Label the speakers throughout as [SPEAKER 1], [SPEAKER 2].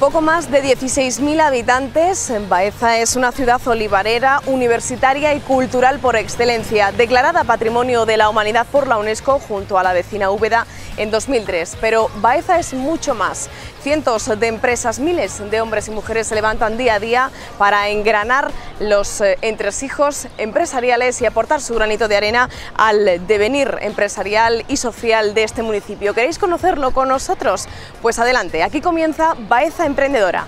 [SPEAKER 1] poco más de 16.000 habitantes, Baeza es una ciudad olivarera, universitaria y cultural por excelencia, declarada Patrimonio de la Humanidad por la UNESCO junto a la vecina Úbeda en 2003. Pero Baeza es mucho más. Cientos de empresas, miles de hombres y mujeres se levantan día a día para engranar los entresijos empresariales y aportar su granito de arena al devenir empresarial y social de este municipio. ¿Queréis conocerlo con nosotros? Pues adelante, aquí comienza Baeza Emprendedora.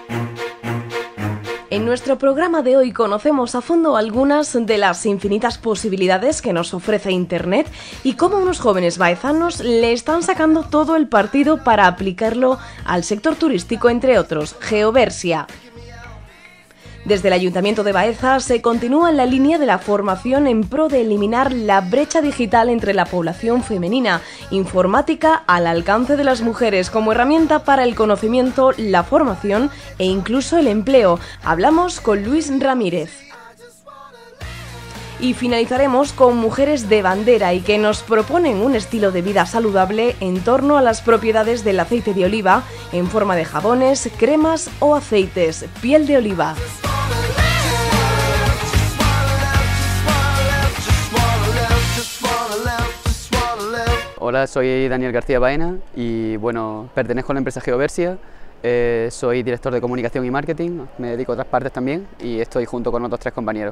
[SPEAKER 1] En nuestro programa de hoy conocemos a fondo algunas de las infinitas posibilidades que nos ofrece Internet y cómo unos jóvenes baezanos le están sacando todo el partido para aplicarlo al sector turístico, entre otros, Geoversia. Desde el Ayuntamiento de Baeza se continúa en la línea de la formación en pro de eliminar la brecha digital entre la población femenina, informática al alcance de las mujeres como herramienta para el conocimiento, la formación e incluso el empleo. Hablamos con Luis Ramírez. Y finalizaremos con Mujeres de Bandera y que nos proponen un estilo de vida saludable en torno a las propiedades del aceite de oliva en forma de jabones, cremas o aceites, piel de oliva.
[SPEAKER 2] Hola, soy Daniel García Baena y bueno, pertenezco a la empresa Geoversia, soy director de comunicación y marketing, me dedico a otras partes también y estoy junto con otros 3 compañeros.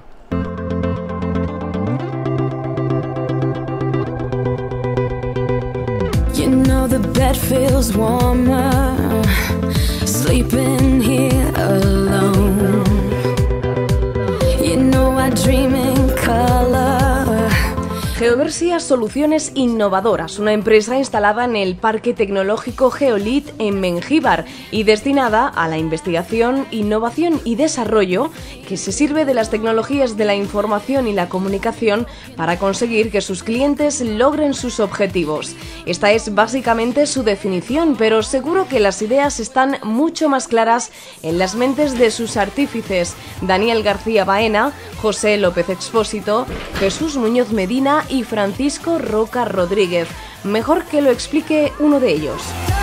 [SPEAKER 3] You know the bed feels warmer, sleeping here alone. You know I dream in color.
[SPEAKER 1] Geoversia Soluciones Innovadoras, una empresa instalada en el Parque Tecnológico Geolit en Mengíbar y destinada a la investigación, innovación y desarrollo que se sirve de las tecnologías de la información y la comunicación para conseguir que sus clientes logren sus objetivos. Esta es básicamente su definición, pero seguro que las ideas están mucho más claras en las mentes de sus artífices, Daniel García Baena, José López Expósito, Jesús Muñoz Medina y Francisco Roca Rodríguez. Mejor que lo explique uno de ellos.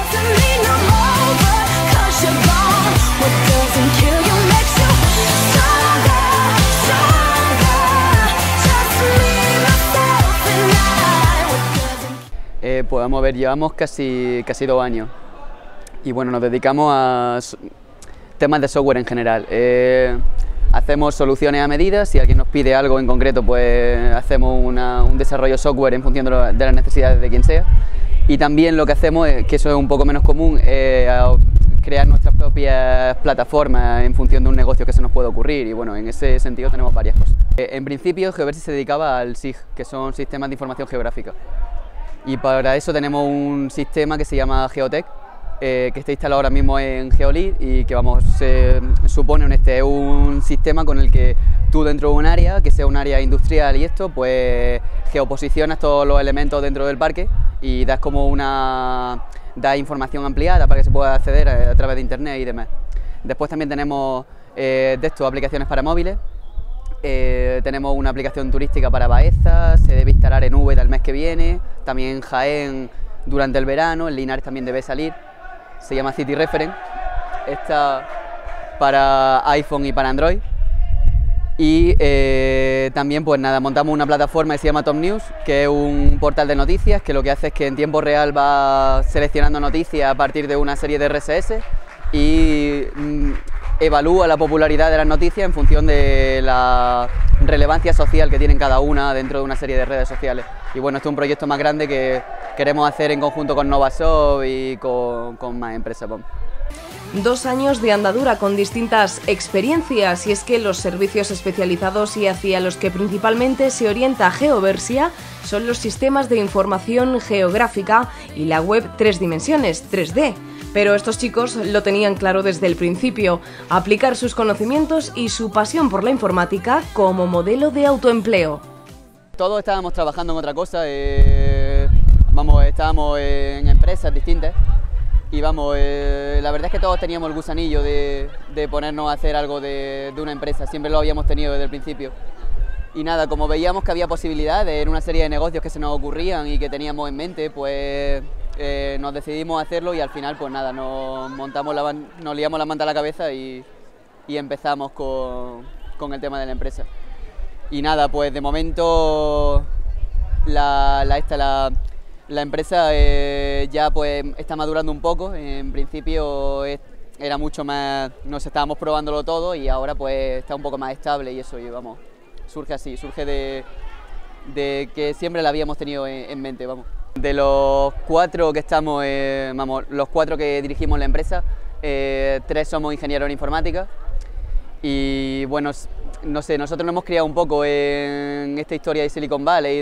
[SPEAKER 2] Pues vamos a ver, llevamos casi 2 años y bueno, nos dedicamos a temas de software en general. Hacemos soluciones a medida, si alguien nos pide algo en concreto, pues hacemos un desarrollo software en función de las necesidades de quien sea. Y también lo que hacemos, que eso es un poco menos común, crear nuestras propias plataformas en función de un negocio que se nos puede ocurrir y bueno, en ese sentido tenemos varias cosas. En principio Geoversia se dedicaba al SIG, que son sistemas de información geográfica. Y para eso tenemos un sistema que se llama Geotech, que está instalado ahora mismo en Geolit y que supone un sistema con el que tú dentro de un área, que sea un área industrial y esto, pues geoposicionas todos los elementos dentro del parque y das como da información ampliada para que se pueda acceder a través de internet y demás. Después también tenemos de esto aplicaciones para móviles. Tenemos una aplicación turística para Baeza, se debe instalar en Úbeda el mes que viene, también en Jaén durante el verano, en Linares también debe salir, se llama City Reference, está para iPhone y para Android. Y también pues nada, montamos una plataforma que se llama Top News, que es un portal de noticias que lo que hace es que en tiempo real va seleccionando noticias a partir de una serie de RSS y evalúa la popularidad de las noticias en función de la relevancia social que tienen cada una dentro de una serie de redes sociales. Y bueno, este es un proyecto más grande que queremos hacer en conjunto con Novasoft y con más empresas.
[SPEAKER 1] 2 años de andadura con distintas experiencias y es que los servicios especializados y hacia los que principalmente se orienta Geoversia son los sistemas de información geográfica y la web 3 dimensiones, 3D. Pero estos chicos lo tenían claro desde el principio, aplicar sus conocimientos y su pasión por la informática como modelo de autoempleo.
[SPEAKER 2] Todos estábamos trabajando en otra cosa, estábamos en empresas distintas y la verdad es que todos teníamos el gusanillo de ponernos a hacer algo de una empresa, siempre lo habíamos tenido desde el principio. Y nada, como veíamos que había posibilidades en una serie de negocios que se nos ocurrían y que teníamos en mente, pues nos decidimos a hacerlo y al final pues nada, nos liamos la manta a la cabeza y empezamos con el tema de la empresa. Y nada, pues de momento la empresa ya pues está madurando un poco. En principio era mucho más, nos estábamos probándolo todo y ahora pues está un poco más estable y eso, y vamos, surge así, surge de que siempre la habíamos tenido en mente, vamos. De los 4 que estamos, los 4 que dirigimos la empresa, 3 somos ingenieros en informática y bueno, no sé, nosotros nos hemos criado un poco en esta historia de Silicon Valley,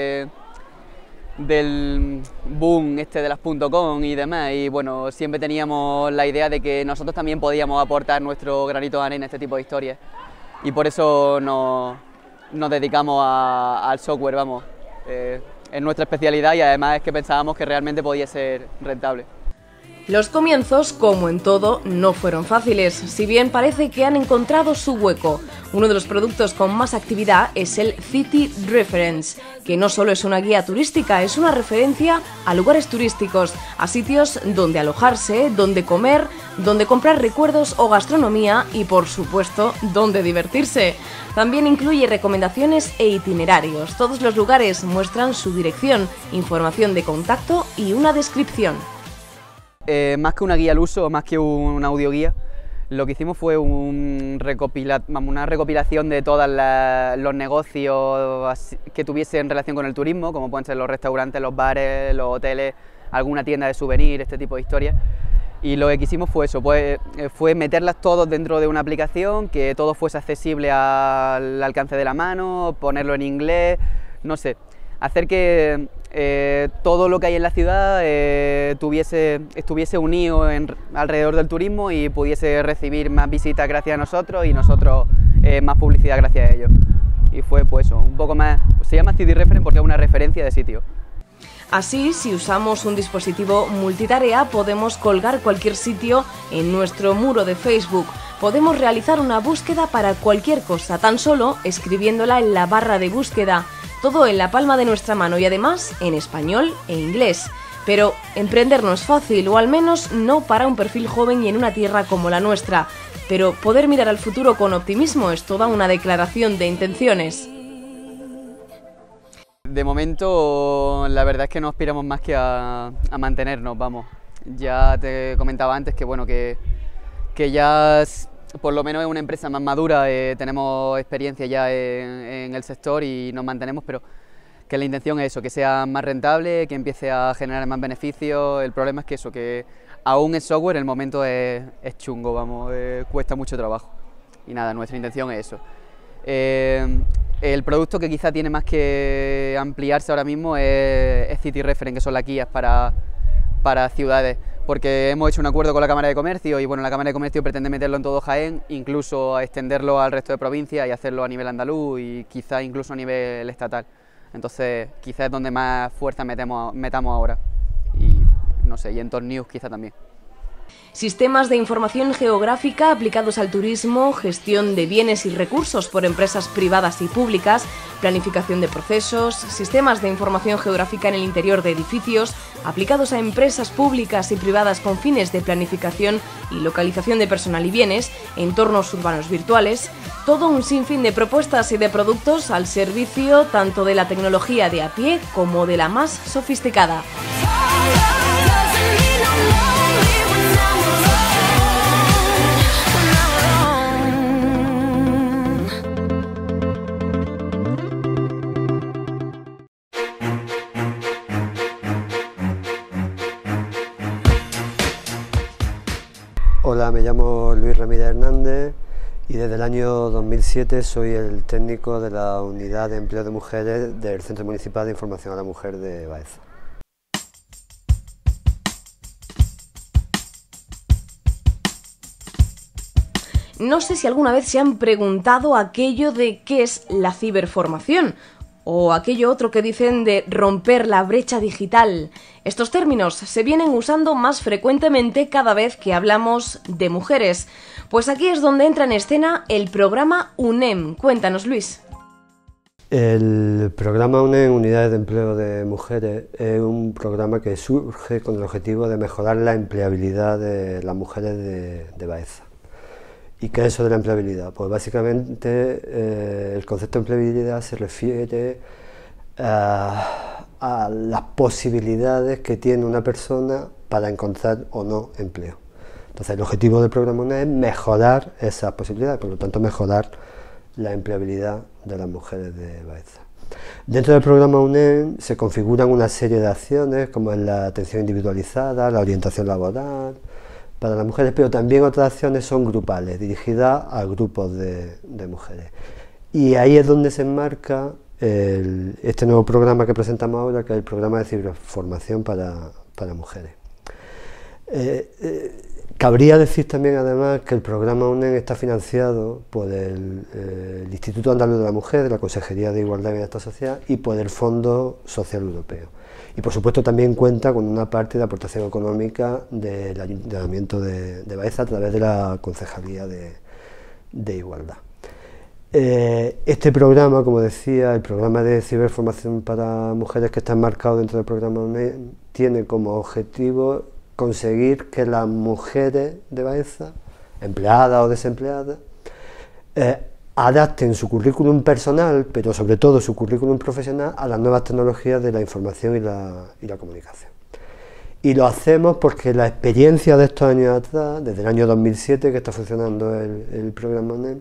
[SPEAKER 2] del boom de las .com y demás, y bueno, siempre teníamos la idea de que nosotros también podíamos aportar nuestro granito de arena a este tipo de historias y por eso nos dedicamos al software, vamos, es nuestra especialidad y además es que pensábamos que realmente podía ser rentable.
[SPEAKER 1] Los comienzos, como en todo, no fueron fáciles, si bien parece que han encontrado su hueco. Uno de los productos con más actividad es el City Reference, que no solo es una guía turística, es una referencia a lugares turísticos, a sitios donde alojarse, donde comer, donde comprar recuerdos o gastronomía y, por supuesto, donde divertirse. También incluye recomendaciones e itinerarios. Todos los lugares muestran su dirección, información de contacto y una descripción.
[SPEAKER 2] Más que una guía al uso, más que una audioguía, lo que hicimos fue una recopilación de todos los negocios que tuviesen relación con el turismo, como pueden ser los restaurantes, los bares, los hoteles, alguna tienda de souvenir, este tipo de historias. Y lo que quisimos fue eso, fue meterlas todos dentro de una aplicación, que todo fuese accesible al alcance de la mano, ponerlo en inglés, no sé, hacer que todo lo que hay en la ciudad estuviese unido alrededor del turismo y pudiese recibir más visitas gracias a nosotros y nosotros más publicidad gracias a ellos. Y fue pues eso, un poco más, se llama City Reference porque es una referencia de sitio.
[SPEAKER 1] Así, si usamos un dispositivo multitarea, podemos colgar cualquier sitio en nuestro muro de Facebook. Podemos realizar una búsqueda para cualquier cosa, tan solo escribiéndola en la barra de búsqueda. Todo en la palma de nuestra mano y además en español e inglés. Pero emprender no es fácil, o al menos no para un perfil joven y en una tierra como la nuestra. Pero poder mirar al futuro con optimismo es toda una declaración de intenciones.
[SPEAKER 2] De momento, la verdad es que no aspiramos más que a mantenernos, vamos. Ya te comentaba antes que bueno, que ya por lo menos es una empresa más madura, tenemos experiencia ya en el sector y nos mantenemos, pero que la intención es eso, que sea más rentable, que empiece a generar más beneficios. El problema es que eso, que aún es software, el momento es chungo, vamos, cuesta mucho trabajo. Y nada, nuestra intención es eso. El producto que quizá tiene más que ampliarse ahora mismo es City Reference, que son las guías para ciudades, porque hemos hecho un acuerdo con la Cámara de Comercio y bueno, la Cámara de Comercio pretende meterlo en todo Jaén, incluso a extenderlo al resto de provincias y hacerlo a nivel andaluz y quizá incluso a nivel estatal. Entonces quizás es donde más fuerza metamos ahora y no sé, y en Tornews quizá también.
[SPEAKER 1] Sistemas de información geográfica aplicados al turismo, gestión de bienes y recursos por empresas privadas y públicas, planificación de procesos, sistemas de información geográfica en el interior de edificios, aplicados a empresas públicas y privadas con fines de planificación y localización de personal y bienes, entornos urbanos virtuales, todo un sinfín de propuestas y de productos al servicio tanto de la tecnología de a pie como de la más sofisticada.
[SPEAKER 4] Hola, me llamo Luis Ramírez Hernández y desde el año 2007 soy el técnico de la Unidad de Empleo de Mujeres del Centro Municipal de Información a la Mujer de Baeza.
[SPEAKER 1] No sé si alguna vez se han preguntado aquello de qué es la ciberformación o aquello otro que dicen de romper la brecha digital. Estos términos se vienen usando más frecuentemente cada vez que hablamos de mujeres. Pues aquí es donde entra en escena el programa UNEM. Cuéntanos, Luis.
[SPEAKER 4] El programa UNED, Unidades de Empleo de Mujeres, es un programa que surge con el objetivo de mejorar la empleabilidad de las mujeres de Baeza. ¿Y qué es eso de la empleabilidad? Pues básicamente el concepto de empleabilidad se refiere a las posibilidades que tiene una persona para encontrar o no empleo. Entonces el objetivo del programa UNED es mejorar esas posibilidades, por lo tanto mejorar la empleabilidad de las mujeres de Baeza. Dentro del programa UNED se configuran una serie de acciones como es la atención individualizada, la orientación laboral para las mujeres, pero también otras acciones son grupales, dirigidas a grupos de mujeres. Y ahí es donde se enmarca este nuevo programa que presentamos ahora, que es el programa de ciberformación para mujeres. Cabría decir también, además, que el programa UNED está financiado por el Instituto Andaluz de la Mujer, de la Consejería de Igualdad y Bienestar Social y por el Fondo Social Europeo. Y, por supuesto, también cuenta con una parte de aportación económica del Ayuntamiento de Baeza a través de la Concejalía de Igualdad. Este programa, como decía, el programa de ciberformación para mujeres que está enmarcado dentro del programa UNED, tiene como objetivo conseguir que las mujeres de Baeza, empleadas o desempleadas, adapten su currículum personal, pero sobre todo su currículum profesional, a las nuevas tecnologías de la información y la comunicación. Y lo hacemos porque la experiencia de estos años atrás, desde el año 2007 que está funcionando el programa UNED,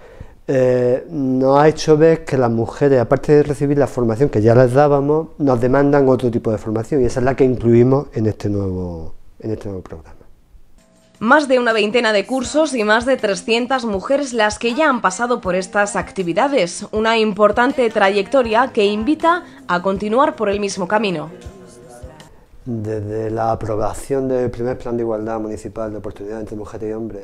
[SPEAKER 4] nos ha hecho ver que las mujeres, aparte de recibir la formación que ya les dábamos, nos demandan otro tipo de formación, y esa es la que incluimos en este nuevo programa.
[SPEAKER 1] Más de una veintena de cursos y más de 300 mujeres las que ya han pasado por estas actividades, una importante trayectoria que invita a continuar por el mismo camino.
[SPEAKER 4] Desde la aprobación del primer Plan de Igualdad Municipal de Oportunidades entre Mujeres y Hombres,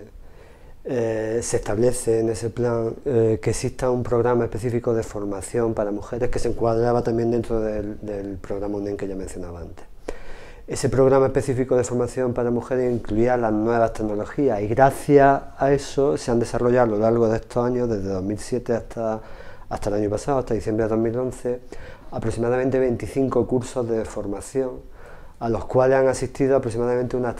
[SPEAKER 4] se establece en ese plan que exista un programa específico de formación para mujeres que se encuadraba también dentro del programa UNED que ya mencionaba antes. Ese programa específico de formación para mujeres incluía las nuevas tecnologías y gracias a eso se han desarrollado a lo largo de estos años, desde 2007 hasta el año pasado, hasta diciembre de 2011, aproximadamente 25 cursos de formación a los cuales han asistido aproximadamente unas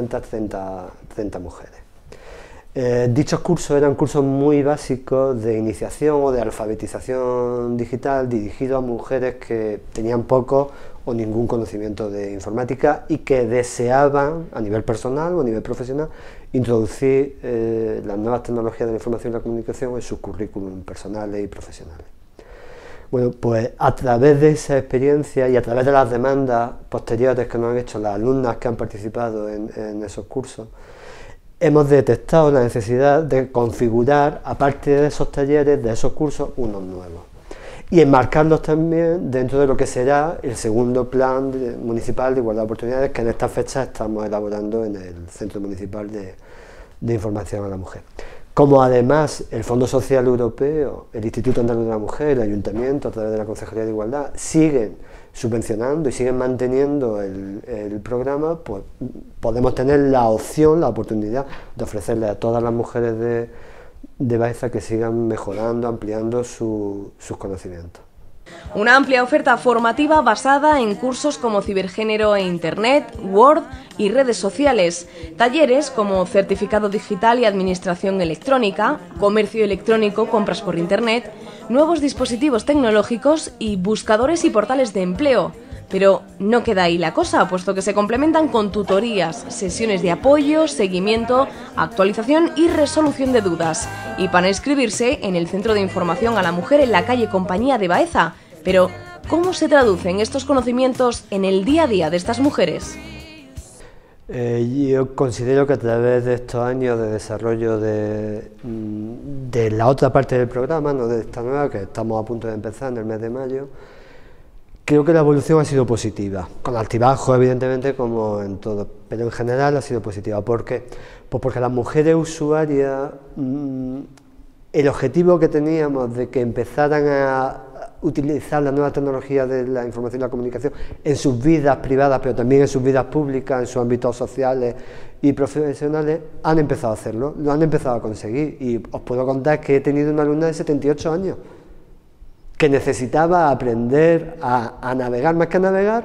[SPEAKER 4] 330 mujeres. Dichos cursos eran cursos muy básicos de iniciación o de alfabetización digital dirigidos a mujeres que tenían poco o ningún conocimiento de informática y que deseaban, a nivel personal o a nivel profesional, introducir las nuevas tecnologías de la información y la comunicación en sus currículum personales y profesionales. Bueno, pues a través de esa experiencia y a través de las demandas posteriores que nos han hecho las alumnas que han participado en esos cursos, hemos detectado la necesidad de configurar, aparte de esos talleres, de esos cursos, unos nuevos. Y enmarcarlos también dentro de lo que será el segundo plan municipal de igualdad de oportunidades que en esta fecha estamos elaborando en el Centro Municipal de Información a la Mujer. Como además el Fondo Social Europeo, el Instituto Andaluz de la Mujer, el Ayuntamiento a través de la Consejería de Igualdad siguen subvencionando y siguen manteniendo el programa, pues podemos tener la opción, la oportunidad de ofrecerle a todas las mujeres de Baeza que sigan mejorando, ampliando sus conocimientos.
[SPEAKER 1] Una amplia oferta formativa basada en cursos como cibergénero e Internet, Word y redes sociales, talleres como certificado digital y administración electrónica, comercio electrónico, compras por Internet, nuevos dispositivos tecnológicos y buscadores y portales de empleo. Pero no queda ahí la cosa, puesto que se complementan con tutorías, sesiones de apoyo, seguimiento, actualización y resolución de dudas. Y para inscribirse en el Centro de Información a la Mujer en la calle Compañía de Baeza. Pero, ¿cómo se traducen estos conocimientos en el día a día de estas mujeres?
[SPEAKER 4] Yo considero que a través de estos años de desarrollo de la otra parte del programa, no de esta nueva, que estamos a punto de empezar en el mes de mayo, creo que la evolución ha sido positiva, con altibajos evidentemente como en todo, pero en general ha sido positiva. ¿Por qué? Pues porque las mujeres usuarias, el objetivo que teníamos de que empezaran a utilizar la nueva tecnología de la información y la comunicación en sus vidas privadas, pero también en sus vidas públicas, en sus ámbitos sociales y profesionales, han empezado a hacerlo, lo han empezado a conseguir. Y os puedo contar que he tenido una alumna de 78 años, que necesitaba aprender a navegar, más que a navegar,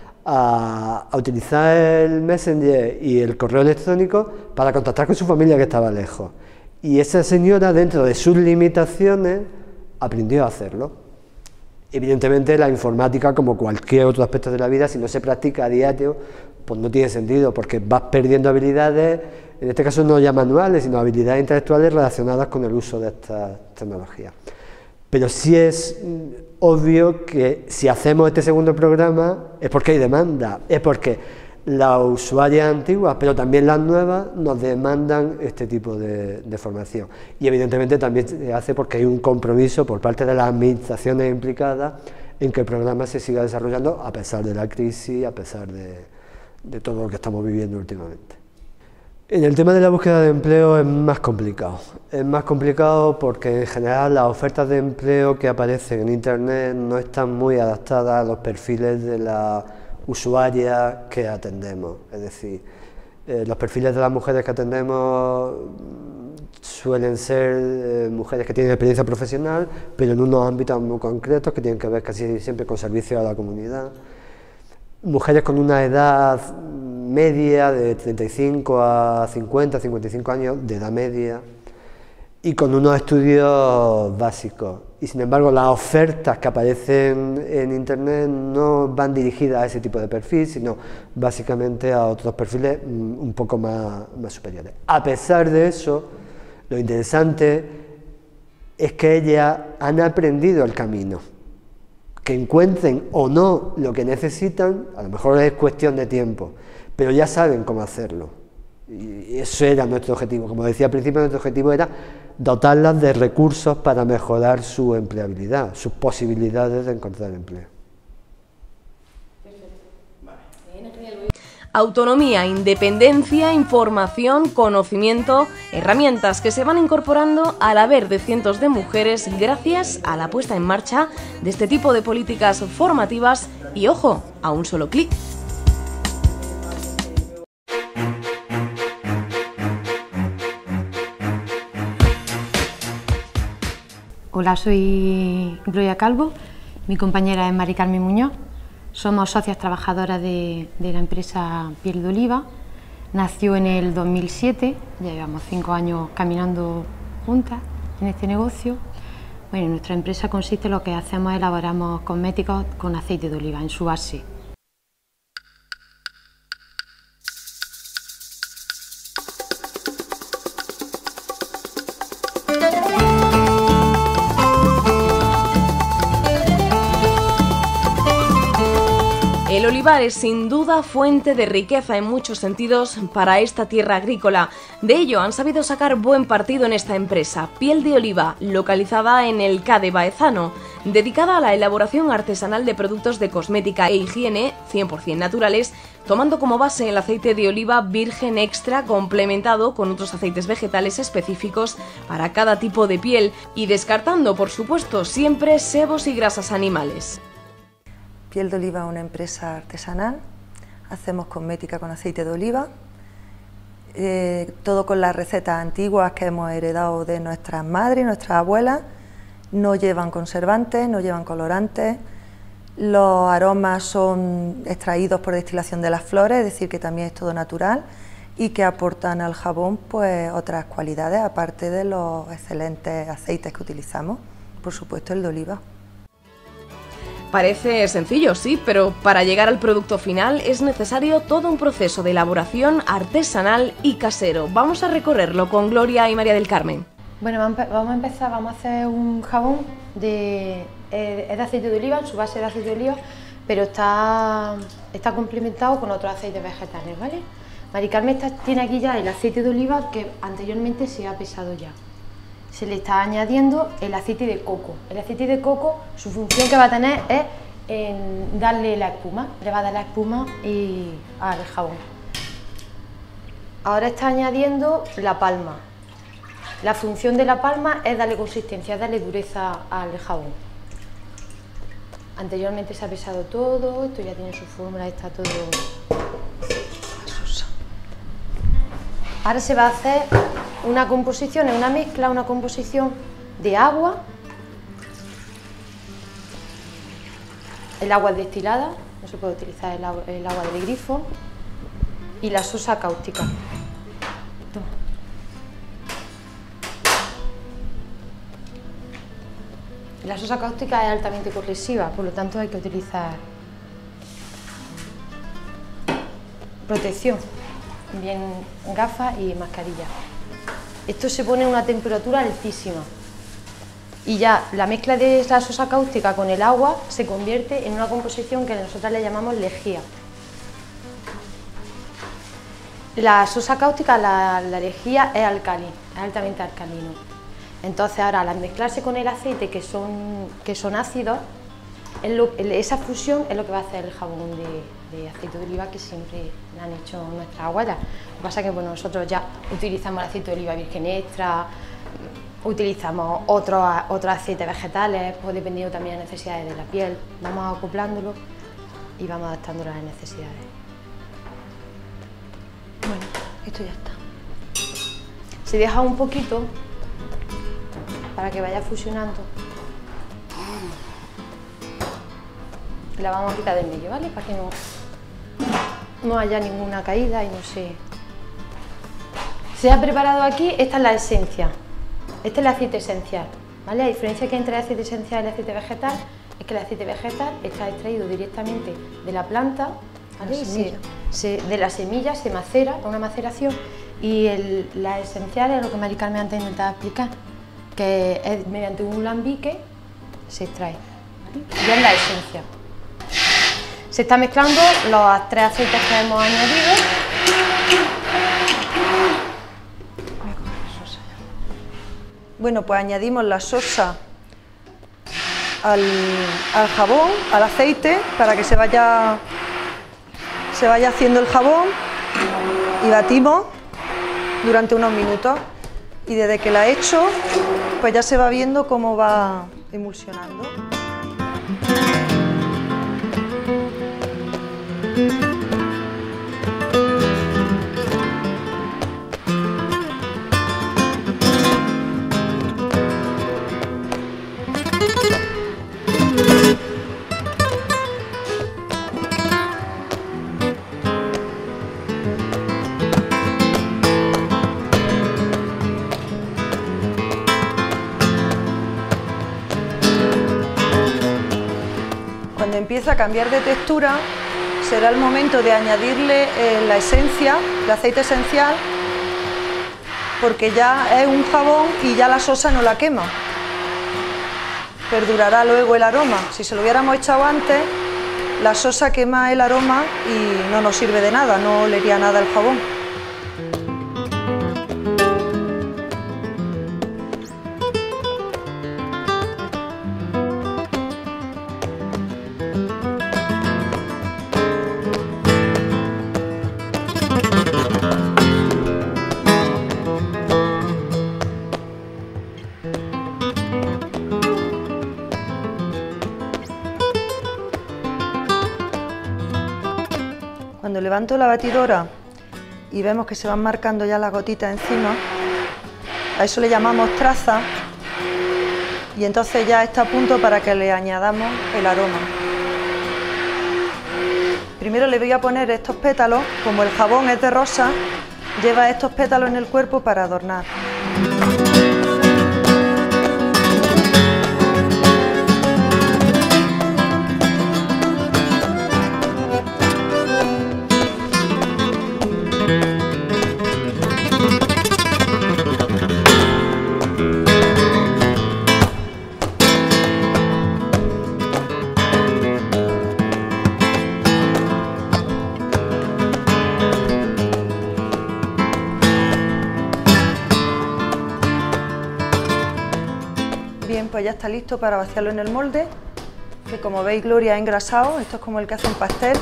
[SPEAKER 4] a utilizar el Messenger y el correo electrónico para contactar con su familia que estaba lejos. Y esa señora, dentro de sus limitaciones, aprendió a hacerlo. Evidentemente la informática, como cualquier otro aspecto de la vida, si no se practica a diario, pues no tiene sentido, porque vas perdiendo habilidades, en este caso no ya manuales, sino habilidades intelectuales relacionadas con el uso de estas tecnologías. Pero sí es obvio que si hacemos este segundo programa es porque hay demanda, es porque las usuarias antiguas, pero también las nuevas, nos demandan este tipo de formación. Y evidentemente también se hace porque hay un compromiso por parte de las administraciones implicadas en que el programa se siga desarrollando a pesar de la crisis, a pesar de todo lo que estamos viviendo últimamente. En el tema de la búsqueda de empleo es más complicado porque en general las ofertas de empleo que aparecen en Internet no están muy adaptadas a los perfiles de la usuarias que atendemos, es decir, los perfiles de las mujeres que atendemos suelen ser mujeres que tienen experiencia profesional, pero en unos ámbitos muy concretos que tienen que ver casi siempre con servicios a la comunidad, mujeres con una edad media de 35 a 50, 55 años de edad media y con unos estudios básicos. Y sin embargo las ofertas que aparecen en Internet no van dirigidas a ese tipo de perfil, sino básicamente a otros perfiles un poco más superiores. A pesar de eso, lo interesante es que ellas han aprendido el camino. Que encuentren o no lo que necesitan, a lo mejor es cuestión de tiempo, pero ya saben cómo hacerlo. Y eso era nuestro objetivo. Como decía al principio, nuestro objetivo era dotarlas de recursos para mejorar su empleabilidad, sus posibilidades de encontrar empleo.
[SPEAKER 1] Autonomía, independencia, información, conocimiento, herramientas que se van incorporando al haber de cientos de mujeres gracias a la puesta en marcha de este tipo de políticas formativas y, ojo, a un solo clic.
[SPEAKER 5] Hola, soy Gloria Calvo, mi compañera es Mari Carmen Muñoz, somos socias trabajadoras de la empresa Piel de Oliva. Nació en el 2007, ya llevamos 5 años caminando juntas en este negocio. Bueno, nuestra empresa consiste en lo que hacemos, elaboramos cosméticos con aceite de oliva en su base.
[SPEAKER 1] El olivar es sin duda fuente de riqueza en muchos sentidos para esta tierra agrícola. De ello han sabido sacar buen partido en esta empresa, Piel de Oliva, localizada en el CA de Baezano, dedicada a la elaboración artesanal de productos de cosmética e higiene 100% naturales, tomando como base el aceite de oliva virgen extra complementado con otros aceites vegetales específicos para cada tipo de piel y descartando, por supuesto, siempre sebos y grasas animales.
[SPEAKER 6] Piel de Oliva es una empresa artesanal, hacemos cosmética con aceite de oliva, todo con las recetas antiguas que hemos heredado de nuestras madres y nuestras abuelas, no llevan conservantes, no llevan colorantes, los aromas son extraídos por destilación de las flores, es decir, que también es todo natural y que aportan al jabón pues otras cualidades, aparte de los excelentes aceites que utilizamos, por supuesto el de oliva.
[SPEAKER 1] Parece sencillo, sí, pero para llegar al producto final es necesario todo un proceso de elaboración artesanal y casero. Vamos a recorrerlo con Gloria y María del Carmen.
[SPEAKER 5] Bueno, vamos a empezar, vamos a hacer un jabón es de aceite de oliva, en su base de aceite de oliva, pero está complementado con otros aceites vegetales, ¿vale? Mari Carmen tiene aquí ya el aceite de oliva que anteriormente se ha pesado ya. Se le está añadiendo el aceite de coco. El aceite de coco, su función que va a tener es en darle la espuma, le va a dar la espuma al jabón. Ahora está añadiendo la palma. La función de la palma es darle consistencia, es darle dureza al jabón. Anteriormente se ha pesado todo, esto ya tiene su fórmula, está todo. Ahora se va a hacer una composición, una mezcla, una composición de agua el agua destilada, no se puede utilizar el agua del grifo, y la sosa cáustica. Toma. La sosa cáustica es altamente corrosiva, por lo tanto hay que utilizar protección, bien gafas y mascarilla. Esto se pone a una temperatura altísima y ya la mezcla de la sosa cáustica con el agua se convierte en una composición que nosotros le llamamos lejía. La sosa cáustica, la lejía es alcalina, es altamente alcalino. Entonces ahora al mezclarse con el aceite que son ácidos, esa fusión es lo que va a hacer el jabón de aceite de oliva que siempre han hecho nuestras abuelas. Lo que pasa es que bueno, nosotros ya utilizamos el aceite de oliva virgen extra, utilizamos otros aceites vegetales, pues dependiendo también de las necesidades de la piel, vamos acoplándolo y vamos adaptándolo a las necesidades. Bueno, esto ya está. Se deja un poquito para que vaya fusionando. La vamos a quitar del medio, ¿vale? Para que no haya ninguna caída y no se ha preparado aquí. Esta es la esencia, este es el aceite esencial, ¿vale? La diferencia que hay entre el aceite esencial y el aceite vegetal es que el aceite vegetal está extraído directamente de la planta, ¿vale? De la semilla se macera, una maceración, y la esencial es lo que Mari Carmen antes intentaba explicar, que es mediante un alambique se extrae, ¿vale? Y es la esencia. Se está mezclando los 3 aceites que hemos añadido.
[SPEAKER 6] Bueno, pues añadimos la sosa al jabón, al aceite, para que se vaya haciendo el jabón, y batimos durante unos minutos. Y desde que la he hecho, pues ya se va viendo cómo va emulsionando. Cuando empieza a cambiar de textura, será el momento de añadirle la esencia, el aceite esencial, porque ya es un jabón y ya la sosa no la quema. Perdurará luego el aroma. Si se lo hubiéramos echado antes, la sosa quema el aroma y no nos sirve de nada, no olería nada el jabón. Cuando levanto la batidora y vemos que se van marcando ya las gotitas encima, a eso le llamamos traza, y entonces ya está a punto para que le añadamos el aroma. Primero le voy a poner estos pétalos, como el jabón es de rosa, lleva estos pétalos en el cuerpo para adornar. Bien, pues ya está listo para vaciarlo en el molde, que como veis Gloria ha engrasado, esto es como el que hace un pastel.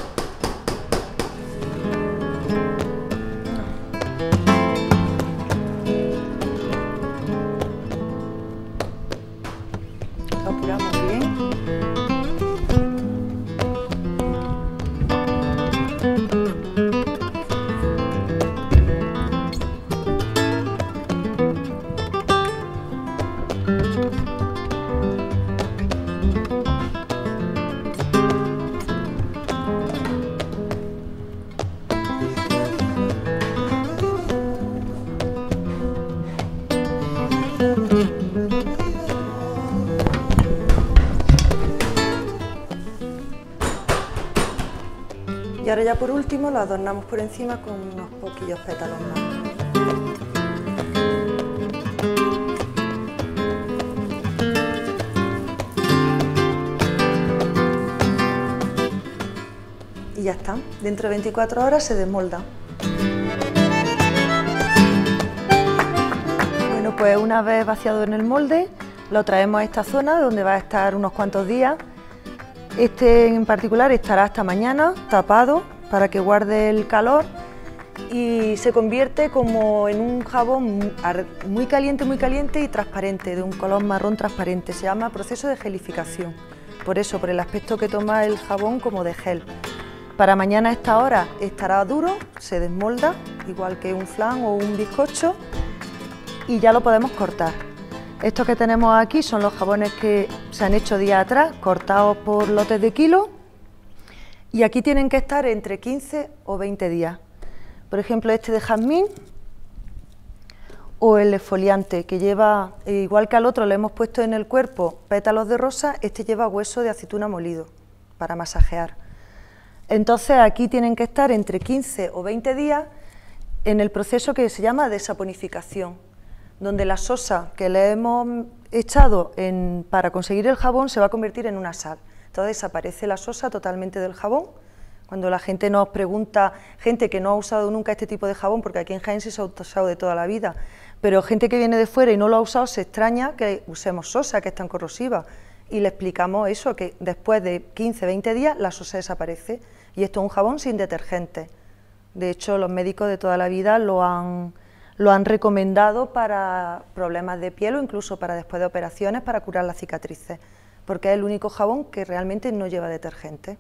[SPEAKER 6] Lo apuramos bien. Y ahora ya por último lo adornamos por encima con unos poquillos pétalos más. Y ya está, dentro de 24 horas se desmolda. Bueno, pues una vez vaciado en el molde, lo traemos a esta zona donde va a estar unos cuantos días. Este en particular estará hasta mañana tapado para que guarde el calor y se convierte como en un jabón muy caliente y transparente, de un color marrón transparente. Se llama proceso de gelificación, por eso, por el aspecto que toma el jabón como de gel. Para mañana a esta hora estará duro, se desmolda, igual que un flan o un bizcocho, y ya lo podemos cortar. Estos que tenemos aquí son los jabones que se han hecho días atrás, cortados por lotes de kilo, y aquí tienen que estar entre 15 o 20 días. Por ejemplo, este de jazmín o el exfoliante, que lleva, igual que al otro le hemos puesto en el cuerpo pétalos de rosa, este lleva hueso de aceituna molido para masajear. Entonces aquí tienen que estar entre 15 o 20 días en el proceso que se llama desaponificación, donde la sosa que le hemos echado para conseguir el jabón se va a convertir en una sal. Entonces desaparece la sosa totalmente del jabón. Cuando la gente nos pregunta, gente que no ha usado nunca este tipo de jabón, porque aquí en Jaén sí se ha usado de toda la vida, pero gente que viene de fuera y no lo ha usado se extraña que usemos sosa, que es tan corrosiva. Y le explicamos eso, que después de 15, 20 días la sosa desaparece. Y esto es un jabón sin detergente. De hecho, los médicos de toda la vida lo han recomendado para problemas de piel o incluso para después de operaciones para curar las cicatrices, porque es el único jabón que realmente no lleva detergente.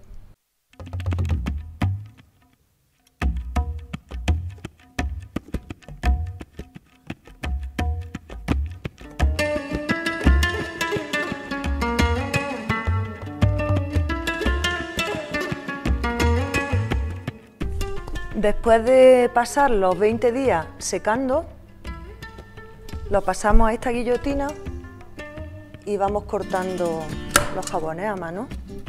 [SPEAKER 6] Después de pasar los 20 días secando, lo pasamos a esta guillotina y vamos cortando los jabones a mano.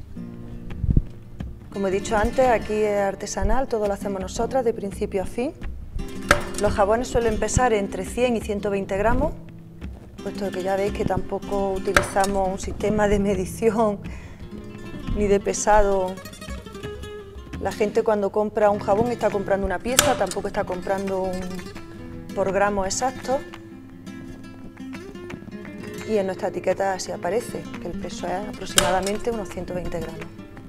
[SPEAKER 6] Como he dicho antes, aquí es artesanal, todo lo hacemos nosotras de principio a fin. Los jabones suelen pesar entre 100 y 120 gramos, puesto que ya veis que tampoco utilizamos un sistema de medición ni de pesado. La gente cuando compra un jabón está comprando una pieza, tampoco está comprando por gramos exactos. Y en nuestra etiqueta así aparece, que el peso es aproximadamente unos 120 gramos.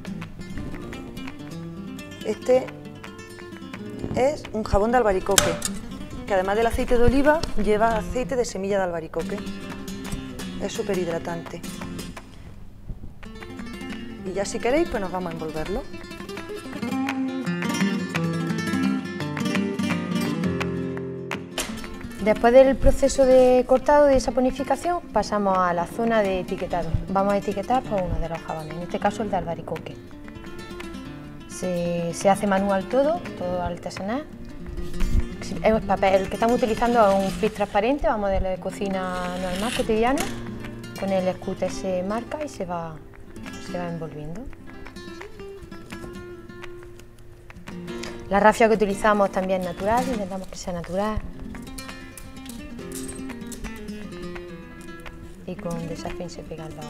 [SPEAKER 6] Este es un jabón de albaricoque, que además del aceite de oliva lleva aceite de semilla de albaricoque. Es súper hidratante. Y ya si queréis, pues nos vamos a envolverlo.
[SPEAKER 5] Después del proceso de cortado y desaponificación pasamos a la zona de etiquetado. Vamos a etiquetar por uno de los jabones, en este caso el de albaricoque. Se hace manual todo artesanal. El papel que estamos utilizando es un film transparente, vamos de la de cocina normal, cotidiana. Con el scooter se marca y se va envolviendo. La rafia que utilizamos también es natural, intentamos que sea natural. Y con desafín se pegan los...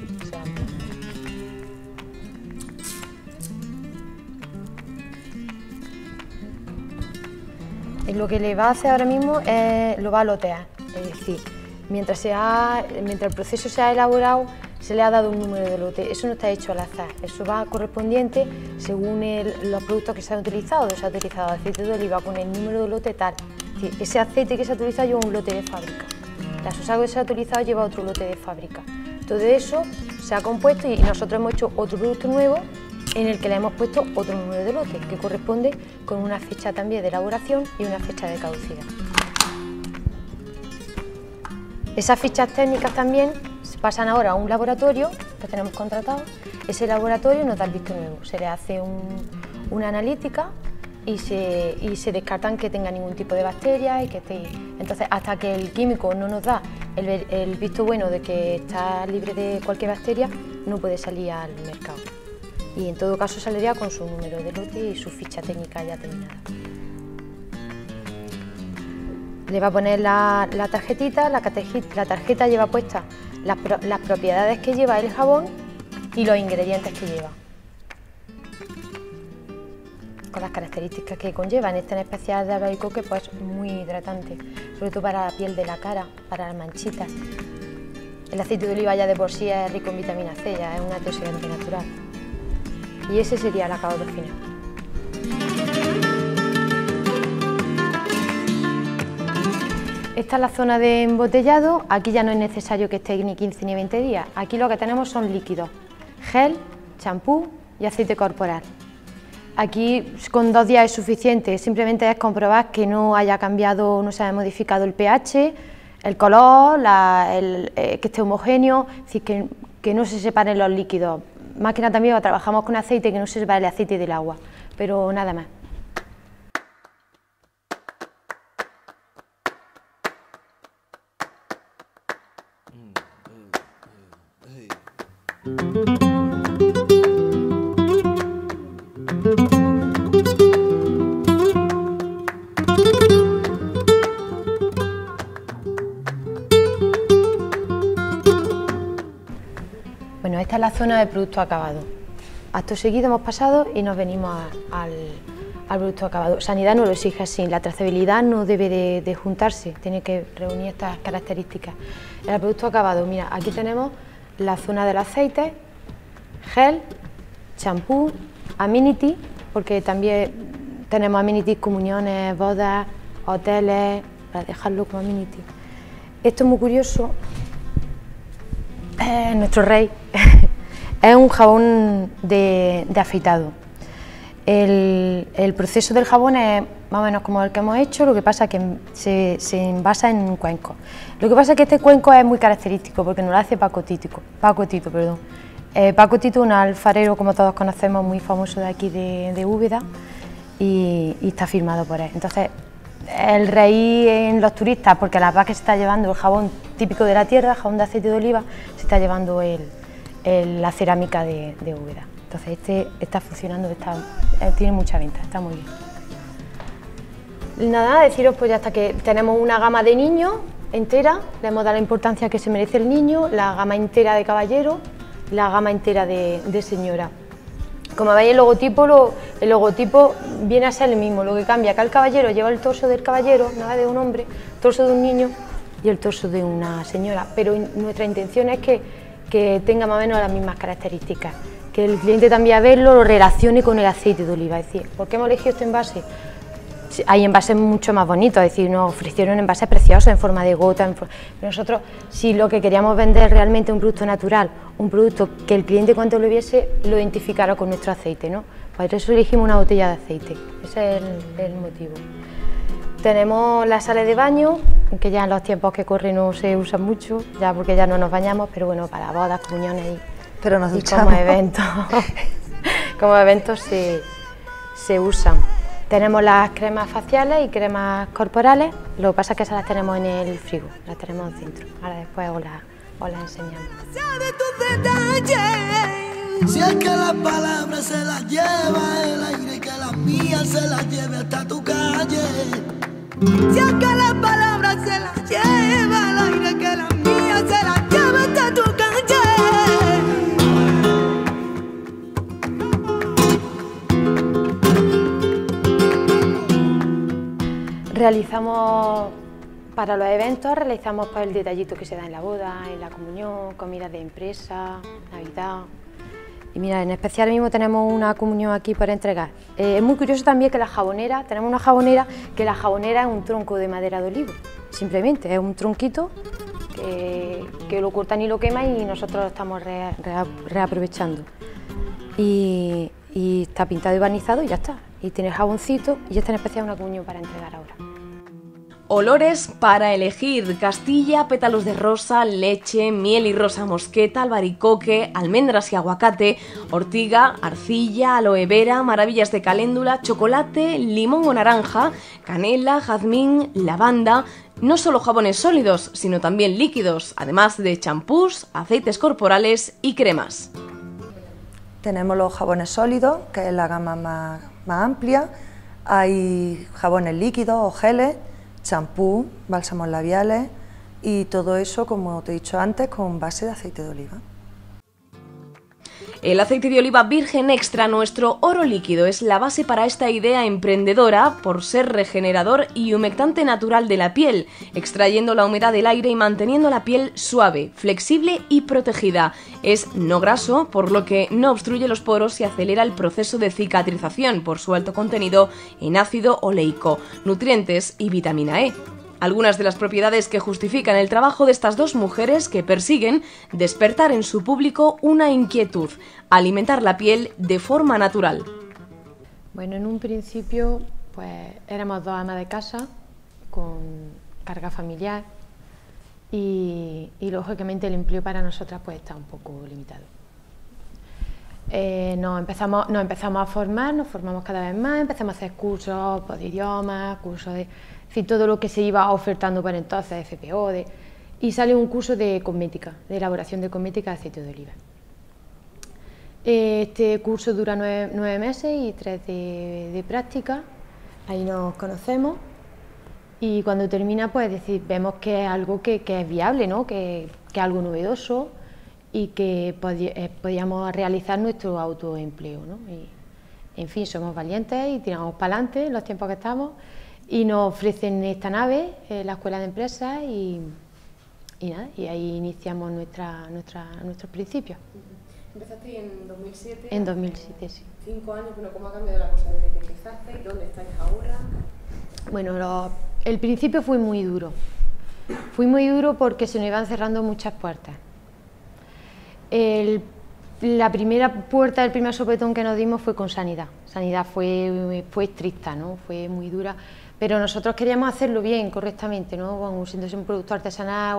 [SPEAKER 5] Y lo que le va a hacer ahora mismo es lo va a lotear, es decir, mientras el proceso se ha elaborado se le ha dado un número de lote, eso no está hecho al azar, eso va correspondiente según los productos que se han utilizado. Se ha utilizado aceite de oliva con el número de lote tal, es decir, ese aceite que se ha utilizado lleva un lote de fábrica. La sosa que se ha utilizado lleva otro lote de fábrica. Todo eso se ha compuesto y nosotros hemos hecho otro producto nuevo en el que le hemos puesto otro número de lote que corresponde con una fecha también de elaboración y una fecha de caducidad. Esas fichas técnicas también se pasan ahora a un laboratorio que tenemos contratado. Ese laboratorio nos da el visto nuevo, se le hace una analítica y se descartan que tenga ningún tipo de bacteria y que esté... Entonces, hasta que el químico no nos da el visto bueno de que está libre de cualquier bacteria, no puede salir al mercado. y en todo caso saldría con su número de lote y su ficha técnica ya terminada. Le va a poner la tarjetita, la tarjeta lleva puesta las propiedades que lleva el jabón y los ingredientes que lleva, con las características que conlleva. En este en especial de albaricoque, pues muy hidratante, sobre todo para la piel de la cara, para las manchitas. El aceite de oliva ya de por sí es rico en vitamina C, ya es un antioxidante natural. Y ese sería el acabado final. Esta es la zona de embotellado. Aquí ya no es necesario que esté ni 15 ni 20 días. Aquí lo que tenemos son líquidos, gel, champú y aceite corporal. Aquí con 2 días es suficiente, simplemente es comprobar que no haya cambiado, no se haya modificado el pH, el color, que esté homogéneo, es decir, que no se separen los líquidos. Más que nada también trabajamos con aceite, que no se separe el aceite del agua, pero nada más. Bueno, esta es la zona de producto acabado. Acto seguido hemos pasado y nos venimos al producto acabado. Sanidad no lo exige así, la trazabilidad no debe de juntarse, tiene que reunir estas características. El producto acabado, mira, aquí tenemos la zona del aceite, gel, champú, amenity, porque también tenemos amenities, comuniones, bodas, hoteles, para dejarlo como amenity. Esto es muy curioso, nuestro rey es un jabón de afeitado. El proceso del jabón es más o menos como el que hemos hecho, lo que pasa es que se envasa en un cuenco. Lo que pasa es que este cuenco es muy característico porque nos lo hace Paco Tito. Paco Tito, un alfarero, como todos conocemos, muy famoso de aquí de Úbeda, y está firmado por él. Entonces, el rey en los turistas, porque la verdad que se está llevando el jabón típico de la tierra, jabón de aceite de oliva, se está llevando la cerámica de Úbeda. Entonces este está funcionando, tiene mucha venta, está muy bien. Nada, deciros pues ya hasta que tenemos una gama de niños entera, le hemos dado la importancia que se merece el niño, la gama entera de caballero, la gama entera de señora. Como veis el logotipo viene a ser el mismo, lo que cambia que el caballero lleva el torso del caballero, nada de un hombre, el torso de un niño y el torso de una señora, pero nuestra intención es que tenga más o menos las mismas características, que el cliente también a verlo lo relacione con el aceite de oliva. Es decir, ¿por qué hemos elegido este envase? Hay envases mucho más bonitos, es decir, nos ofrecieron envases preciosos en forma de gota, pero nosotros, si lo que queríamos vender realmente un producto natural, un producto que el cliente cuando lo viese lo identificara con nuestro aceite, ¿no? Por eso elegimos una botella de aceite, ese es el motivo. Tenemos la sala de baño, que ya en los tiempos que corren no se usa mucho, ya porque ya no nos bañamos, pero bueno, para bodas, comuniones y como eventos se usan. Tenemos las cremas faciales y cremas corporales, lo que pasa es que esas las tenemos en el frigo, las tenemos dentro, ahora después os las enseñamos.
[SPEAKER 7] Si es que las palabras se las lleva el aire, que las mías se las lleve hasta tu calle. Si es que las palabras se las lleva el aire, que las mías se las lleve hasta tu calle.
[SPEAKER 5] Realizamos, para los eventos, realizamos pues, el detallito que se da en la boda, en la comunión, comidas de empresa, Navidad. Y mira, en especial mismo tenemos una comunión aquí por entregar. Es muy curioso también que la jabonera, tenemos una jabonera, que la jabonera es un tronco de madera de olivo, simplemente es un tronquito que lo cortan y lo queman y nosotros lo estamos reaprovechando. Y está pintado y barnizado y ya está. Y tiene el jaboncito y esta en especial una comunión para entregar ahora.
[SPEAKER 1] Olores para elegir: Castilla, pétalos de rosa, leche, miel y rosa mosqueta, albaricoque, almendras y aguacate, ortiga, arcilla, aloe vera, maravillas de caléndula, chocolate, limón o naranja, canela, jazmín, lavanda. No solo jabones sólidos, sino también líquidos, además de champús, aceites corporales y cremas.
[SPEAKER 6] Tenemos los jabones sólidos, que es la gama más amplia. Hay jabones líquidos o geles, champú, bálsamos labiales y todo eso, como te he dicho antes, con base de aceite de oliva.
[SPEAKER 1] El aceite de oliva virgen extra, nuestro oro líquido, es la base para esta idea emprendedora por ser regenerador y humectante natural de la piel, extrayendo la humedad del aire y manteniendo la piel suave, flexible y protegida. Es no graso, por lo que no obstruye los poros y acelera el proceso de cicatrización por su alto contenido en ácido oleico, nutrientes y vitamina E. Algunas de las propiedades que justifican el trabajo de estas dos mujeres que persiguen despertar en su público una inquietud: alimentar la piel de forma natural.
[SPEAKER 5] Bueno, en un principio pues éramos dos amas de casa con carga familiar y lógicamente el empleo para nosotras pues está un poco limitado. Nos empezamos a formar, nos formamos cada vez más, empezamos a hacer cursos de idiomas, cursos de... Es decir, todo lo que se iba ofertando por entonces, FPO, y salió un curso de cosmética, de elaboración de cosmética de aceite de oliva. Este curso dura 9 meses y 3 de práctica, ahí nos conocemos y cuando termina pues vemos que es algo que es viable, ¿no? que es algo novedoso y que podíamos realizar nuestro autoempleo, ¿no? Y, en fin, somos valientes y tiramos para adelante en los tiempos que estamos. Y nos ofrecen esta nave, la Escuela de Empresas, y nada, y ahí iniciamos nuestros principios.
[SPEAKER 1] ¿Empezaste en 2007?
[SPEAKER 5] En 2007, sí.
[SPEAKER 1] 5 años, bueno, ¿cómo ha cambiado la cosa desde que empezaste? ¿Y dónde estáis ahora?
[SPEAKER 5] Bueno, el principio fue muy duro. Fue muy duro porque se nos iban cerrando muchas puertas. La primera puerta, el primer sopetón que nos dimos fue con Sanidad. Sanidad fue estricta, ¿no? Fue muy dura. Pero nosotros queríamos hacerlo bien, correctamente, ¿no? Bueno, siendo un producto artesanal,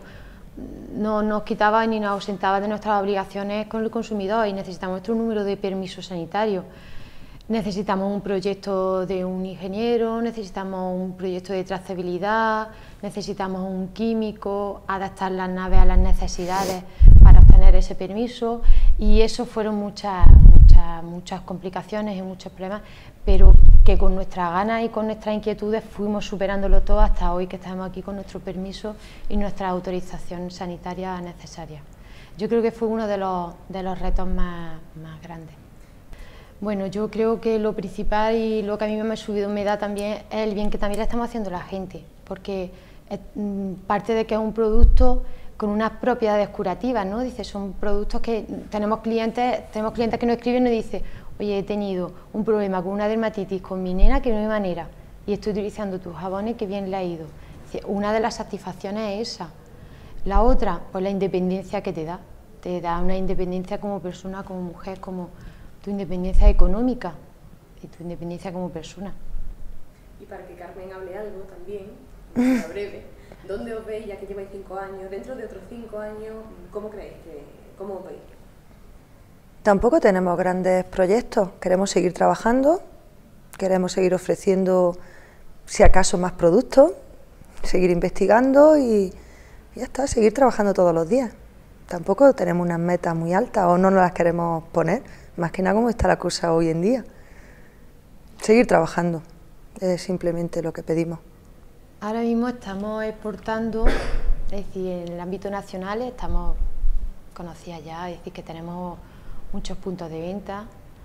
[SPEAKER 5] no nos quitaba ni nos ausentaba de nuestras obligaciones con el consumidor y necesitamos nuestro número de permiso sanitario. Necesitamos un proyecto de un ingeniero, necesitamos un proyecto de trazabilidad, necesitamos un químico, adaptar las naves a las necesidades para obtener ese permiso, y eso fueron muchas complicaciones y muchos problemas, pero que con nuestras ganas y con nuestras inquietudes fuimos superándolo todo hasta hoy que estamos aquí con nuestro permiso y nuestra autorización sanitaria necesaria. Yo creo que fue uno de los retos más grandes. Bueno, yo creo que lo principal y lo que a mí me ha subido me da también es el bien que también le estamos haciendo a la gente, porque parte de que es un producto con unas propiedades curativas, ¿no? Dice, son productos que tenemos clientes que nos escriben y nos dicen: oye, he tenido un problema con una dermatitis con mi nena que no hay manera y estoy utilizando tus jabones, que bien le ha ido. Dice, una de las satisfacciones es esa. La otra, pues la independencia que te da una independencia como persona, como mujer, como tu independencia económica y tu independencia como persona.
[SPEAKER 1] Y para que Carmen hable algo también, a breve, ¿dónde os veis, ya que lleváis 5 años? Dentro de otros 5 años, ¿cómo os veis?
[SPEAKER 6] Tampoco tenemos grandes proyectos, queremos seguir trabajando, queremos seguir ofreciendo, si acaso, más productos, seguir investigando y ya está, seguir trabajando todos los días. Tampoco tenemos unas metas muy altas o no nos las queremos poner, más que nada como está la cosa hoy en día. Seguir trabajando es simplemente lo que pedimos.
[SPEAKER 5] Ahora mismo estamos exportando, es decir, en el ámbito nacional estamos conocidas ya, es decir, que tenemos muchos puntos de venta,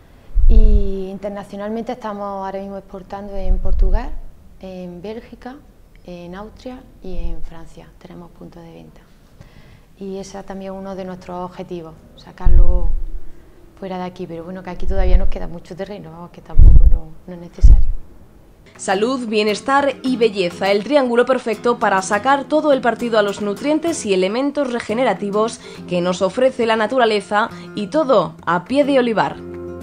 [SPEAKER 5] y internacionalmente estamos ahora mismo exportando en Portugal, en Bélgica, en Austria y en Francia tenemos puntos de venta. Y ese es también uno de nuestros objetivos, sacarlo fuera de aquí, pero bueno, que aquí todavía nos queda mucho terreno, vamos, que tampoco no es necesario.
[SPEAKER 1] Salud, bienestar y belleza, el triángulo perfecto para sacar todo el partido a los nutrientes y elementos regenerativos que nos ofrece la naturaleza, y todo a pie de olivar.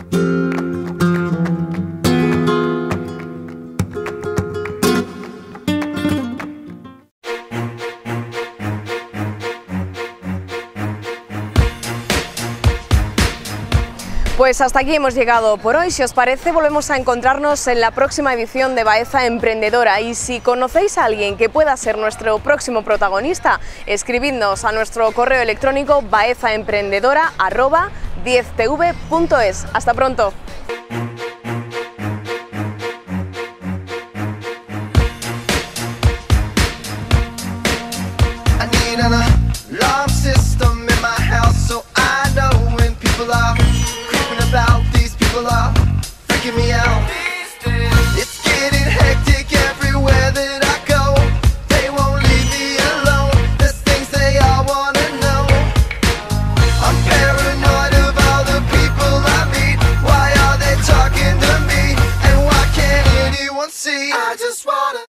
[SPEAKER 1] Pues hasta aquí hemos llegado por hoy. Si os parece, volvemos a encontrarnos en la próxima edición de Baeza Emprendedora, y si conocéis a alguien que pueda ser nuestro próximo protagonista, escribidnos a nuestro correo electrónico baezaemprendedora@gmail.com. 10tv.es. Hasta pronto.
[SPEAKER 8] An alarm system in my house, so I know when people are creeping about. These people are freaking me out. It's getting hectic everywhere that I go. They won't leave me alone. There's things they all wanna know. I'm paranoid of all the people I meet. Why are they talking to me? And why can't anyone see? I just wanna